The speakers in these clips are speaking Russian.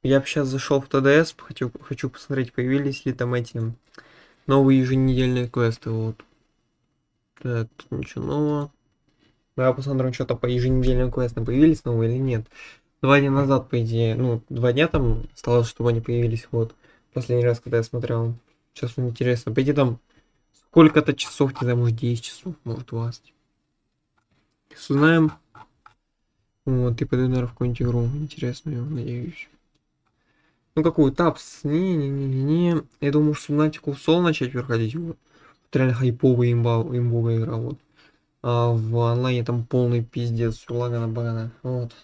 Я бы сейчас зашел в ТДС, хочу посмотреть, появились ли там эти новые еженедельные квесты. Вот. Так, тут ничего нового. Давай посмотрим, что-то по еженедельным квестам появились новые или нет. 2 дня назад, по идее, ну, 2 дня там осталось, чтобы они появились, вот. Последний раз, когда я смотрел. Сейчас мне интересно. По идее, там сколько-то часов, не знаю, может 10 часов, может 20. Сейчас узнаем. Вот, и пойду, наверное, в какую-нибудь игру интересную, надеюсь. Ну, какую? Тапс? Не-не-не-не. Я думаю, что Субнатику в соло начать выходить. Вот. Это реально хайповая имбовая игра, вот. А в онлайне там полный пиздец, все лагана-багана. Вот.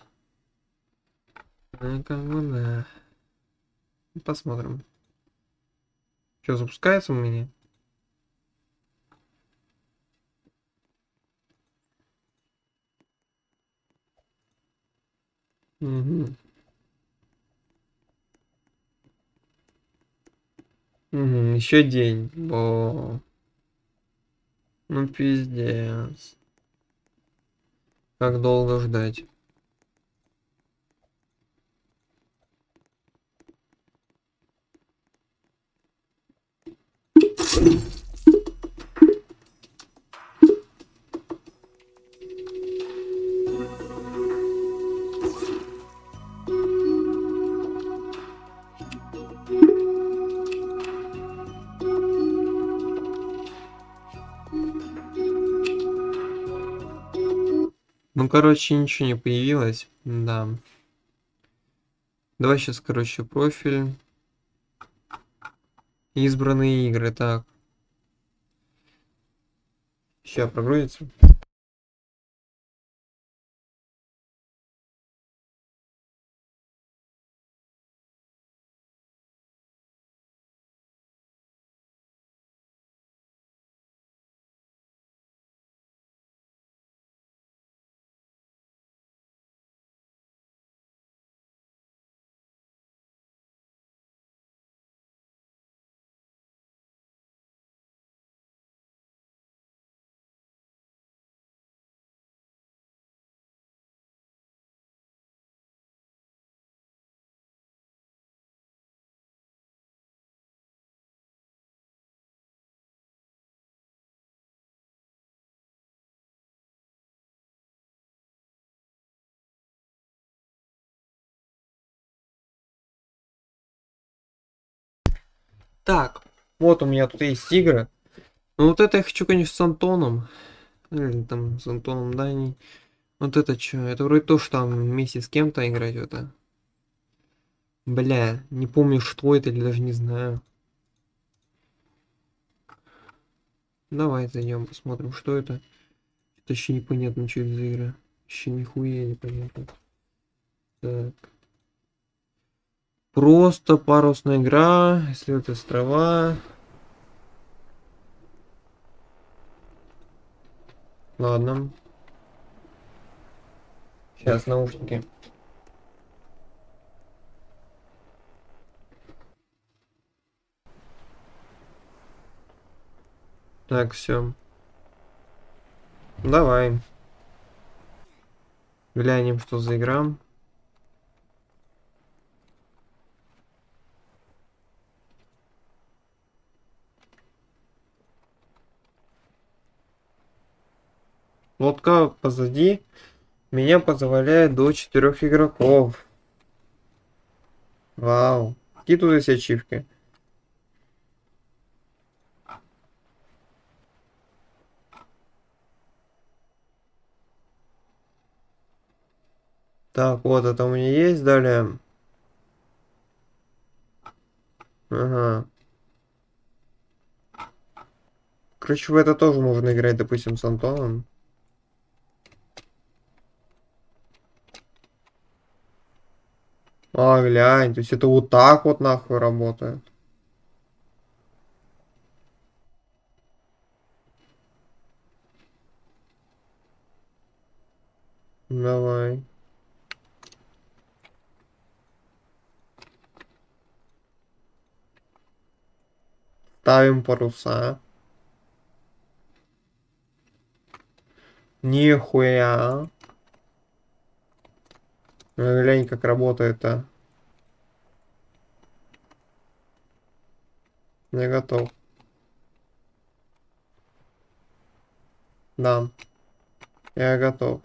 Ну, как бы, да. Посмотрим. Что, запускается у меня? Угу. Угу. Еще день. О, ну пиздец. Как долго ждать? Ну, короче, ничего не появилось. Да. Давай сейчас, короче, профиль. Избранные игры. Так. Сейчас прогрузится. Так. Вот у меня тут есть игры. Ну, вот это я хочу, конечно, с Антоном. Или там с Антоном Дани. Вот это что? Это вроде то, что там вместе с кем-то играть в это. Бля, не помню, что это, или даже не знаю. Давай зайдем, посмотрим, что это. Это еще непонятно, что это за игра. Еще нихуя непонятно. Так. Просто парусная игра, исследует острова. Ладно. Сейчас наушники. Так, все. Давай. Глянем, что за игра. Лодка позади меня позволяет до 4 игроков. Вау. Какие тут есть ачивки? Так, вот это у меня есть. Далее. Ага. Короче, в это тоже можно играть, допустим, с Антоном. А, глянь, то есть это вот так вот нахуй работает. Давай. Ставим паруса. Нихуя. Ну, глянь, как работает-то. Я готов. Да, я готов.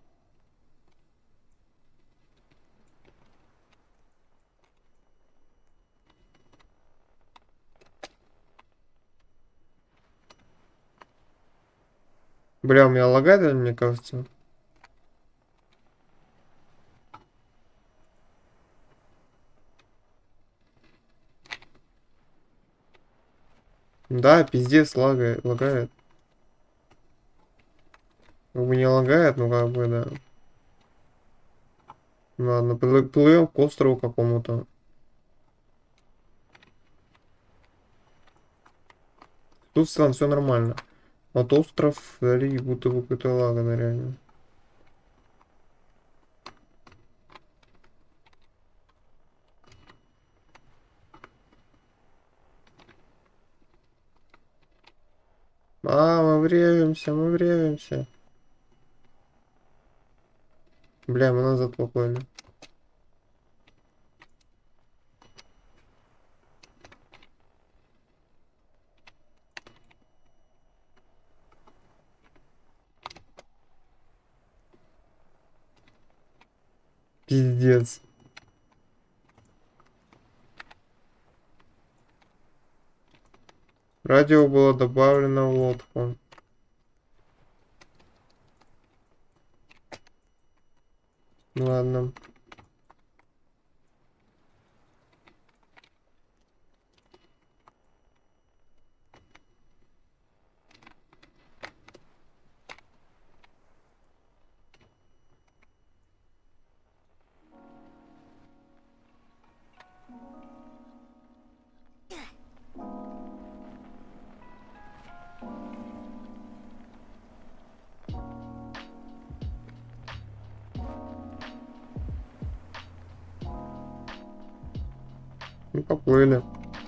Бля, у меня лагает, мне кажется. Да, пиздец, лагает. Как бы не лагает, ну как бы, да. Ладно, плывем к острову какому-то. Тут там все нормально. Вот остров, вдали, будто бы какой-то лагано реально. А, мы врежемся, мы врежемся. Бля, мы назад поплыли. Пиздец. Радио было добавлено в лодку. Ладно. Ну, поплыли.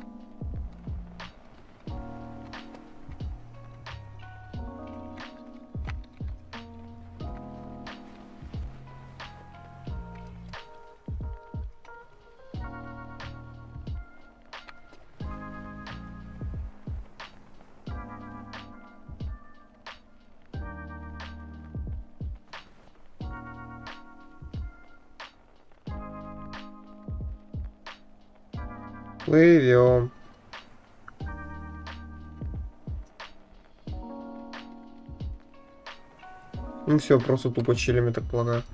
Плывем. Ну все, просто тупо чилим, я так полагаю.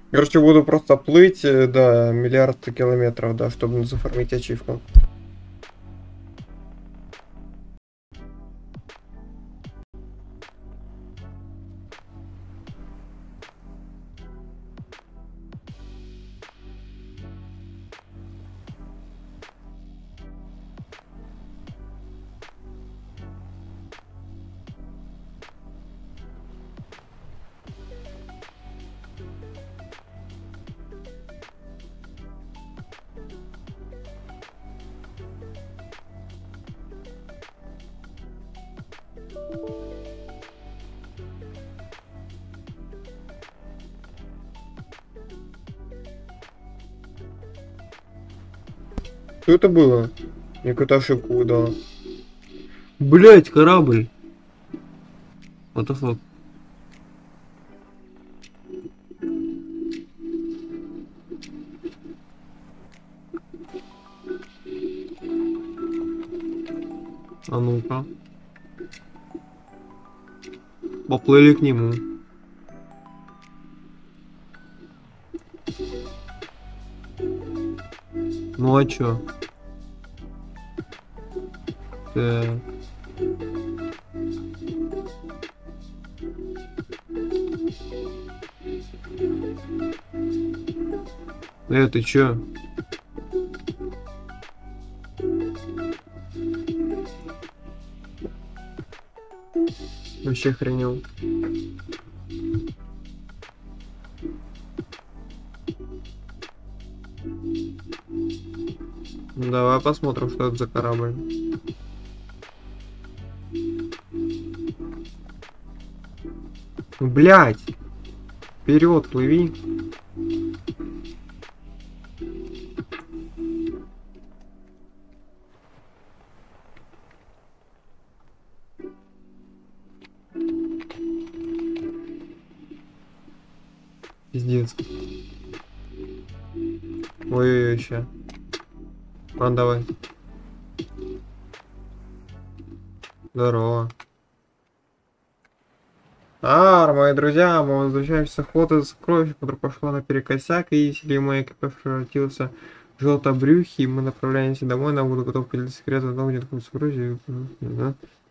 Короче, буду просто плыть, да, миллиард километров, да, чтобы зафармить ачивку. Что это было? Мне какую-то ошибку выдала. Блять, корабль. What the fuck? А ну-ка. Поплыли к нему. Ну а чё? Так. Ты чё? Вообще охренел. Ну, давай посмотрим, что это за корабль. Блять! Вперед, плыви. Пиздец. Ой-ой-ой, еще. Ладно, давай. Здорово. Мои друзья, мы возвращаемся с охоты за сокровищем, которая пошла наперекосяк, и если мой КП превратился в желтобрюхи, и мы направляемся домой, нам буду готов поделиться секретом, там где такое сокровище. Да?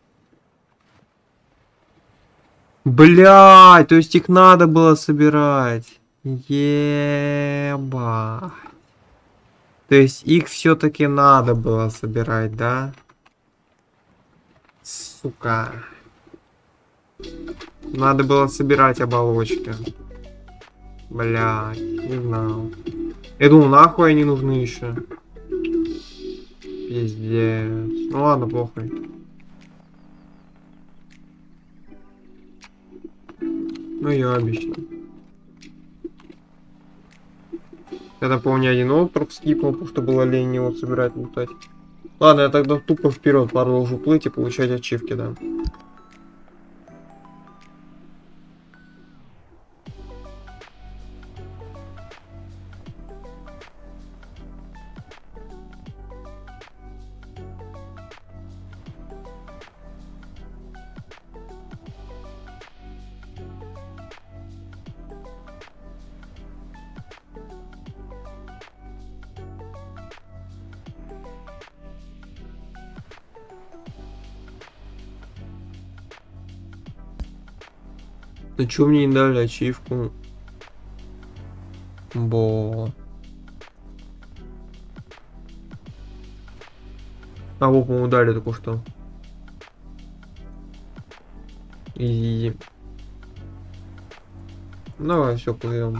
Блядь, то есть их надо было собирать. Еба. То есть их все-таки надо было собирать, да? Сука. Надо было собирать оболочки. Блядь, не знал. Я думал, нахуй они нужны еще. Пиздец. Ну ладно, похуй. Ну я обычно. Я помню, один остров скипнул, потому что было лень его собирать, лутать. Ладно, я тогда тупо вперед продолжу плыть и получать ачивки, да. Ну чё мне не дали ачивку? Бо. А вот, по-моему, дали только что. И... Давай, все, плывем.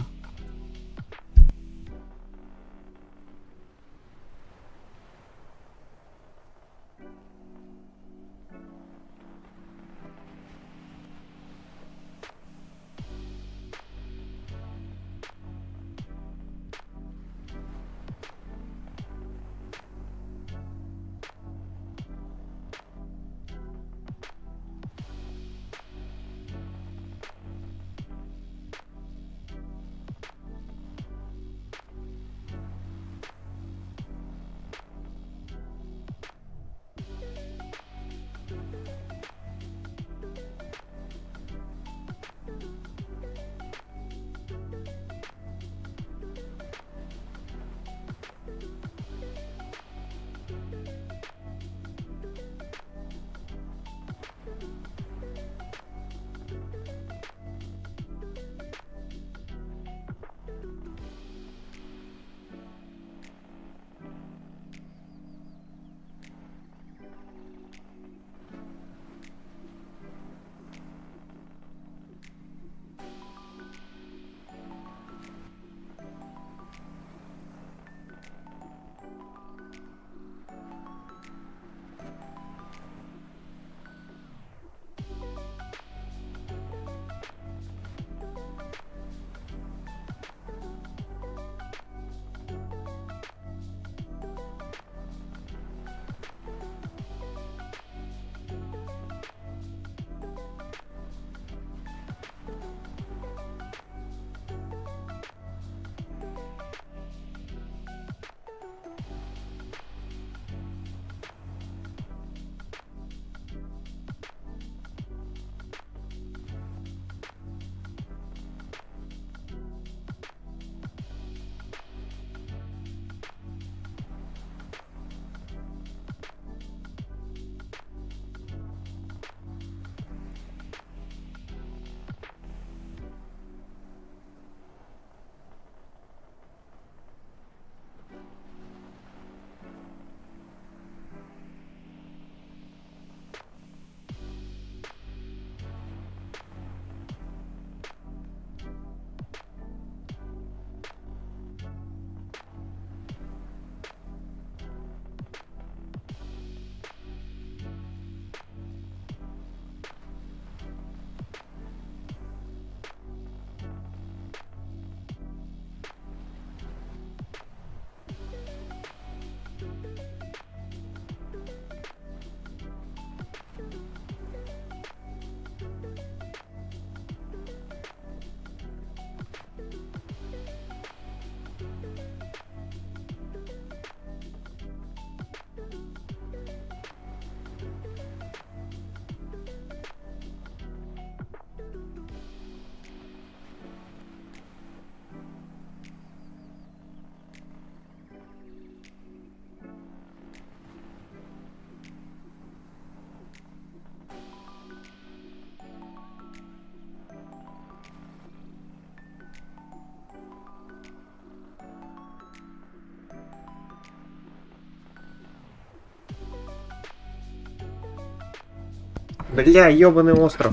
Бля, ёбаный остров.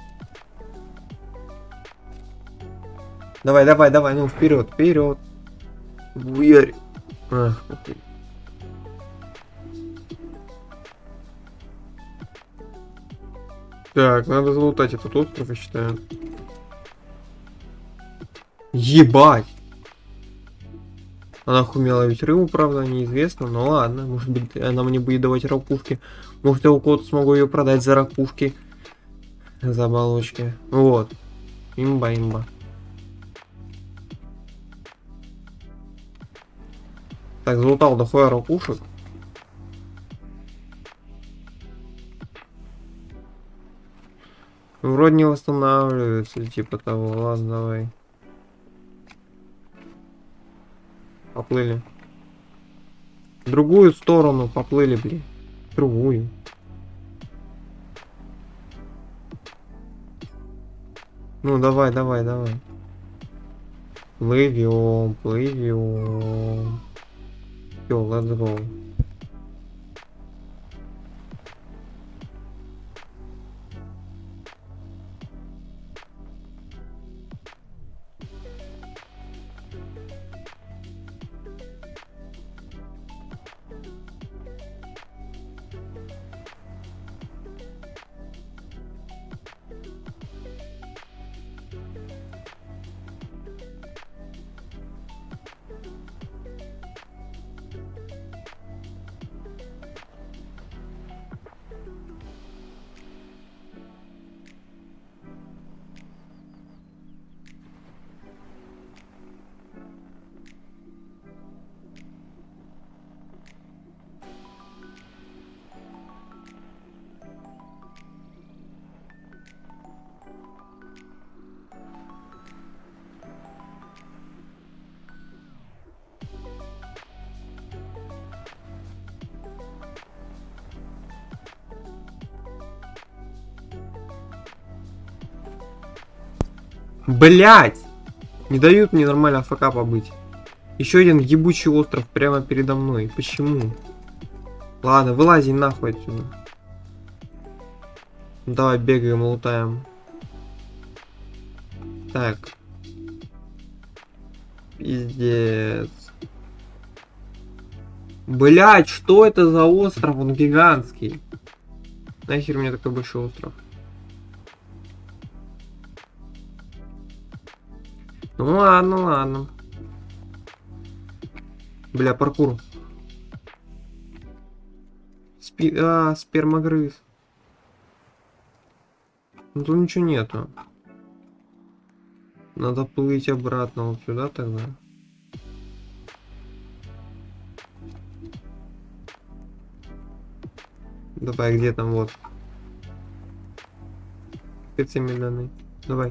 Давай, давай, давай, ну вперед, вперед. Буярь. Ах, так, надо залутать этот остров, я считаю. Ебать! Она умела ведь рыбу, правда, неизвестно, но ладно, может быть, она мне будет давать ракушки. Может, я у кого-то смогу ее продать за ракушки. За оболочки. Вот. Имба, имба. Так, залутал дохуя ракушек. Вроде не восстанавливается, типа того. Ладно, давай. Поплыли. В другую сторону поплыли, блин. В другую. Ну, давай, давай, давай. Плывем, плывем. Все, let's go. Блять! Не дают мне нормально АФК побыть. Еще один ебучий остров прямо передо мной. Почему? Ладно, вылази нахуй отсюда. Давай бегаем, лутаем. Так. Пиздец. Блять, что это за остров? Он гигантский. Нахер мне такой большой остров? Ну ладно, ладно. Бля, паркур. Спермогрыз. Ну тут ничего нету. Надо плыть обратно вот сюда тогда. Давай, где там вот. Специменно. Давай.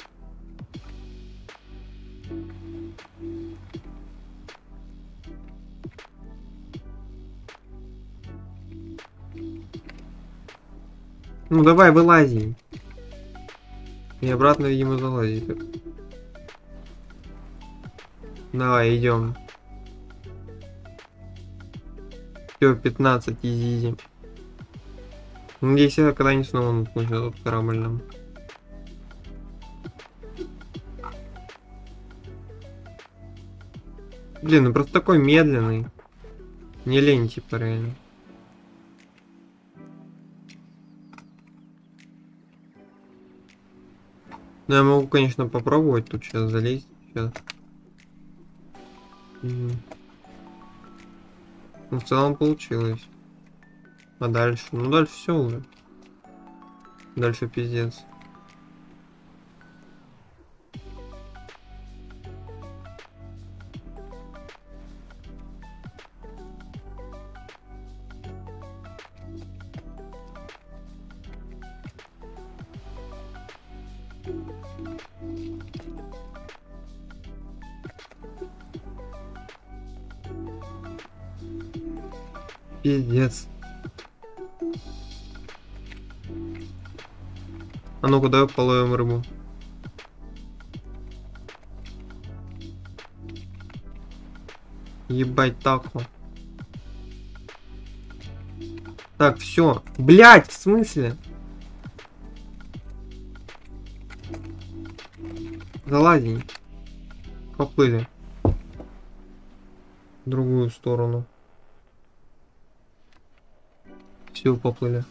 Ну давай, вылази. И обратно, видимо, залазит. Давай, идем. Все, 15, изи. Надеюсь, я когда-нибудь снова наткнусь на тот корабль нам. Блин, ну просто такой медленный. Не лень, типа, реально. Ну, я могу, конечно, попробовать тут сейчас залезть. Сейчас. Угу. Ну, в целом получилось. А дальше? Ну, дальше все уже. Дальше пиздец. Пиздец. А ну-ка, давай половим рыбу. Ебать тако. Так, все. Блять, в смысле? Залазень. Поплыли. В другую сторону. Все, поплыли.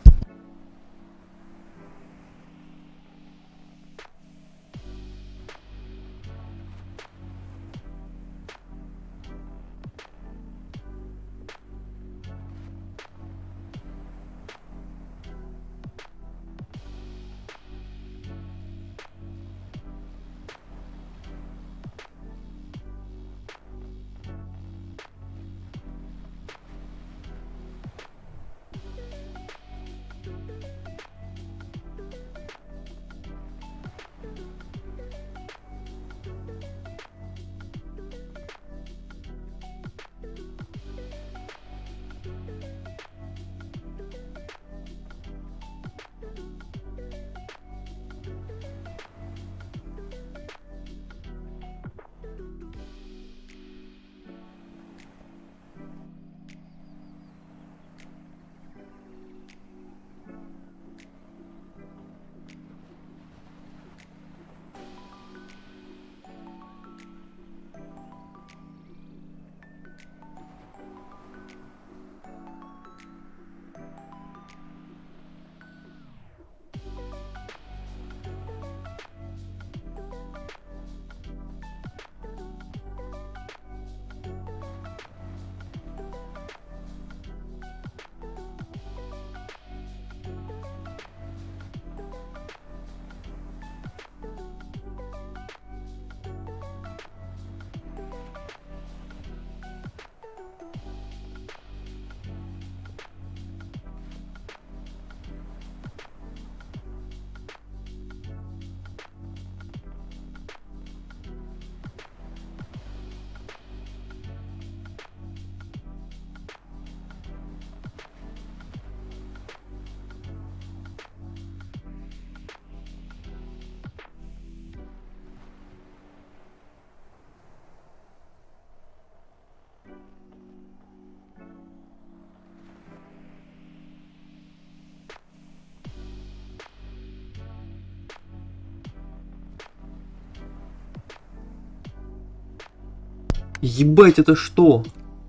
Ебать, это что?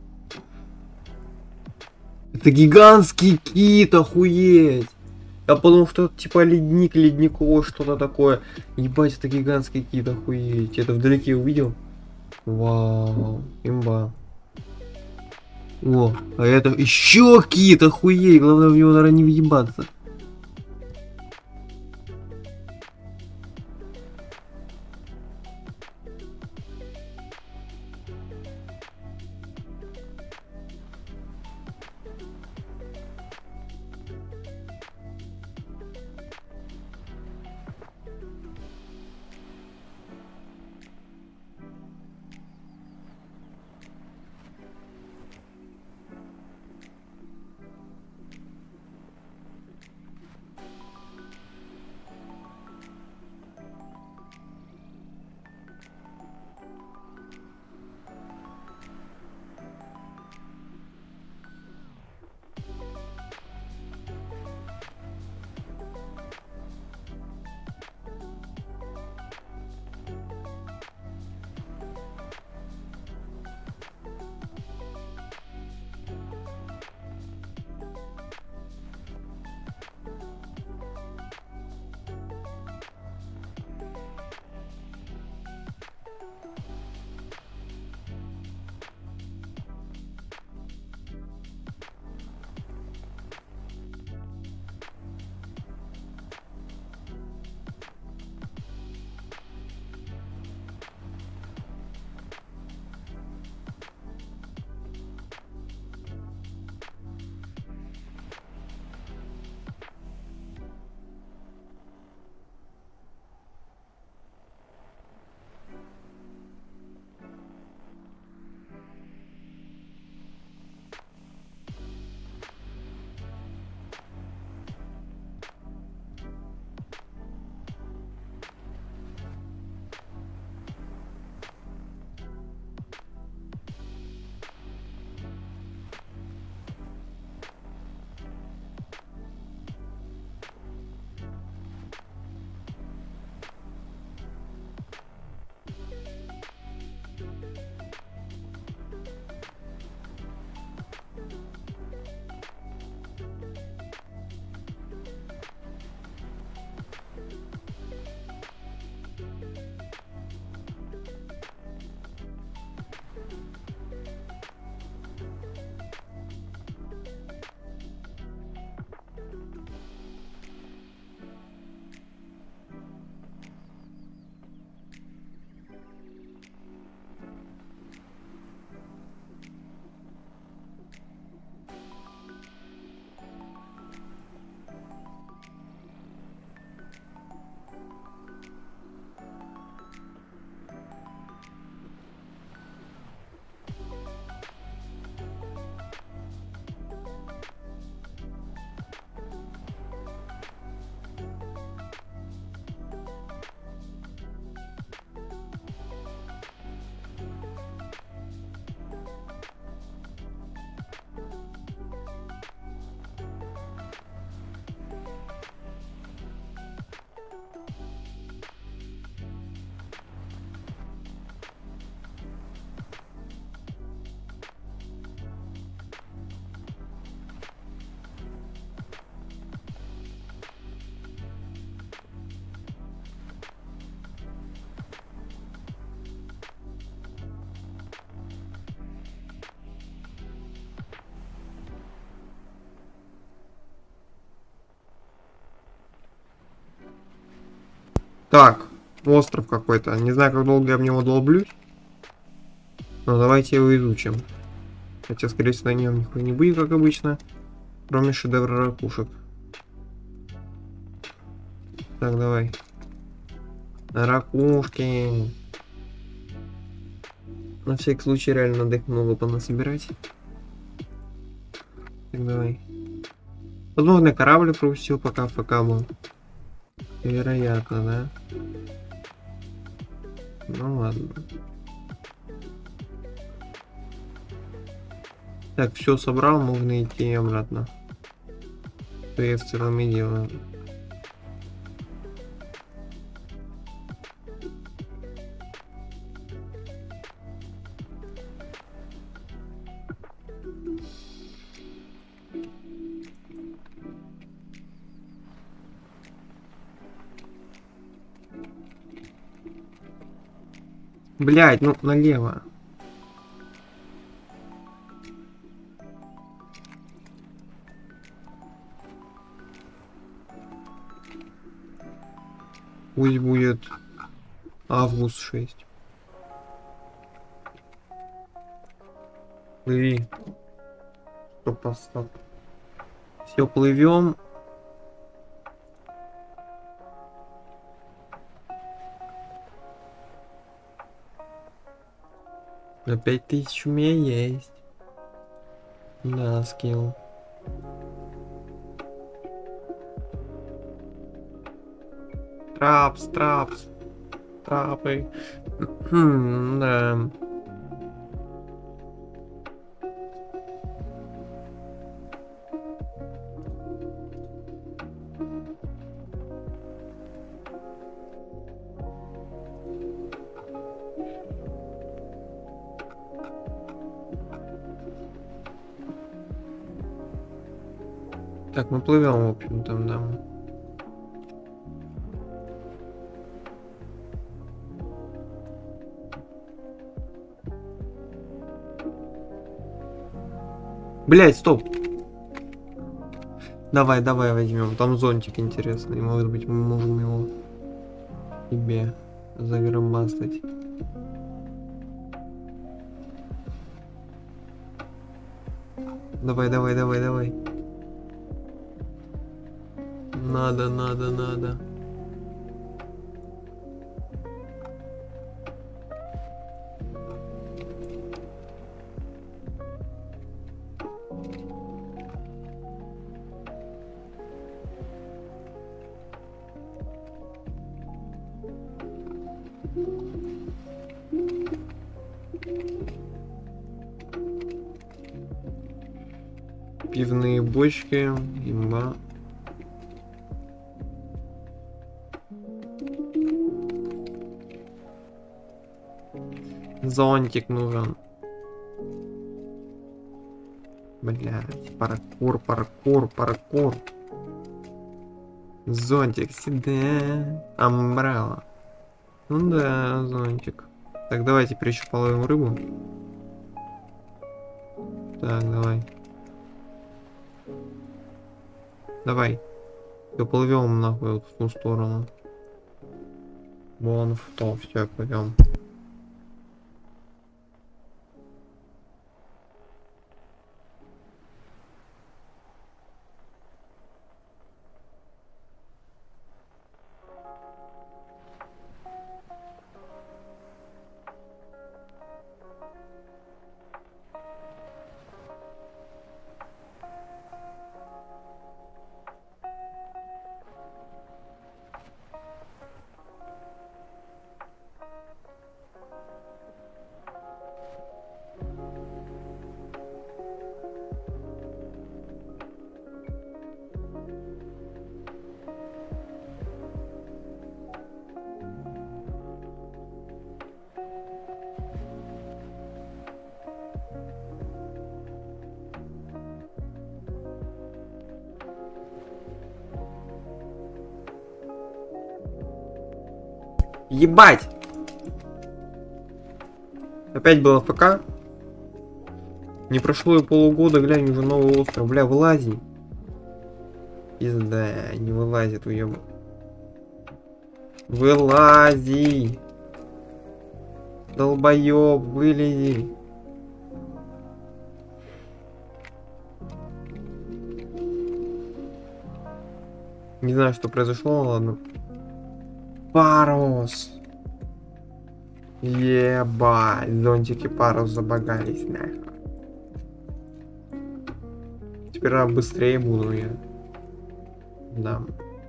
Это гигантский кит, охуеть! Я подумал, что это типа ледник, ледниковый, что-то такое. Ебать, это гигантский кит, охуеть. Это вдалеке увидел? Вау, имба. О, а это еще кит, охуеть. Главное в него, наверное, не въебаться. Так, остров какой-то. Не знаю, как долго я в него долблюсь. Но давайте его изучим. Хотя, скорее всего, на нем нихуя не будет, как обычно. Кроме шедевра ракушек. Так, давай. Ракушки. На всякий случай реально надо их много понасобирать. Так, давай. Возможно, корабль пропустил, пока был. Вероятно, да? Ну ладно. Так, все собрал, можно идти обратно. Что я в целом и делаю. Блять, ну налево. Пусть будет август 6. Плыви. Стоп. Все, плывем. На 5000 у меня есть. Да, скилл. Трапс. Трапы. Да. Так, мы плывем, в общем, там, да. Блять, стоп. Давай возьмем. Там зонтик интересный. Может быть, мы можем его себе загромастать. Давай. Надо. Пивные бочки, имба. Зонтик нужен. Блять, паркур. Зонтик сюда. Амбрелла. Ну да, зонтик. Так, давайте теперь еще половим рыбу. Так, давай. Поплывем нахуй вот в ту сторону. Вон в то, все, плывем. Ебать! Опять было ФК. Не прошло и полугода, глянь, уже новый остров. Бля, вылази. Пизда, не вылазит, уебок. Вылази. Долбоёб, вылези. Не знаю, что произошло, ладно. Парус. Ебать, зонтики парус забагались, нахуй. Теперь быстрее буду я. Да.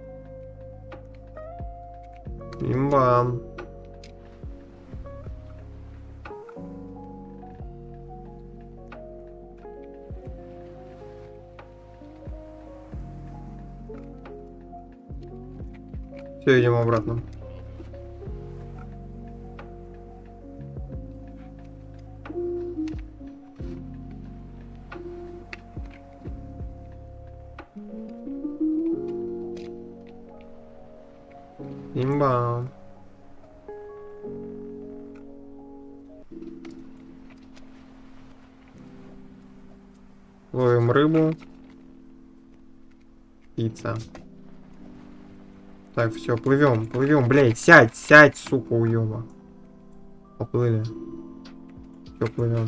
Имба. Все, идем обратно. Имба. Ловим рыбу. Пицца. Так, все, плывем, плывем, блядь, сядь, сядь, сука, уёба. Поплыли. Все, плывем.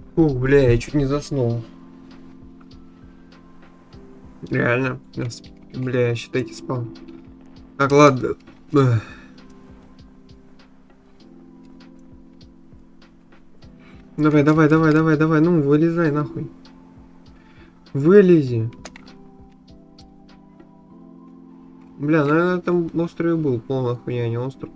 Ух, бля, я чуть не заснул. Реально. Бля, считайте, спал. Так, ладно. Эх. Давай, давай, давай, давай, давай. Ну, вылезай нахуй. Вылези. Бля, ну я на этом острове был. Полная хуйня, не остров.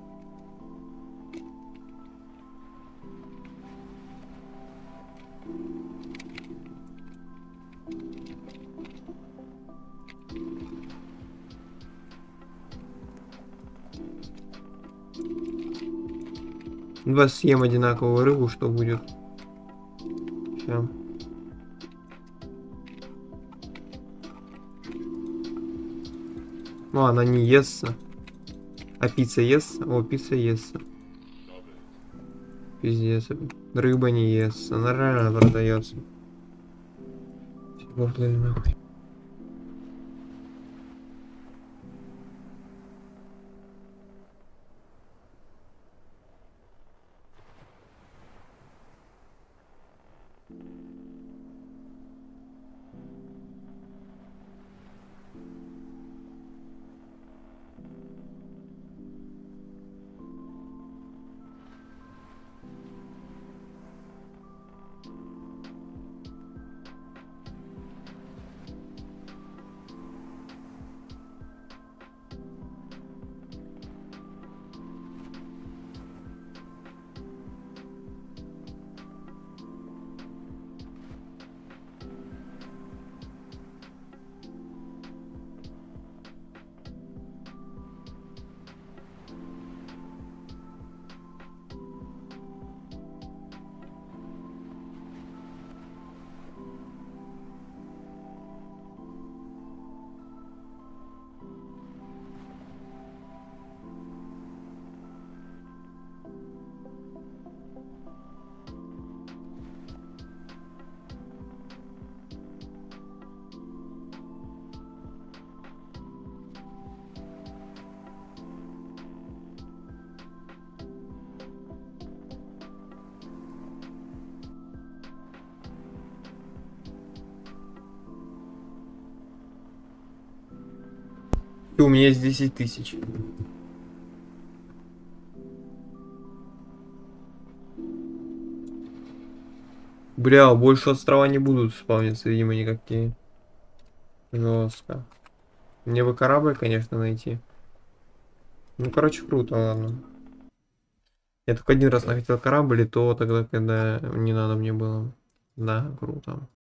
Два съем одинаковую рыбу, что будет? Ща. Ну, она не естся. А пицца естся? О, пицца естся. Пиздец. Рыба не естся. Нормально продается. Все, поплыли нахуй. И у меня есть 10 тысяч. Бля, больше острова не будут спавниться, видимо, никакие. Жестко. Мне бы корабль, конечно, найти. Ну, короче, круто, ладно. Я только один раз находил корабль, и то тогда, когда не надо мне было. Да, круто.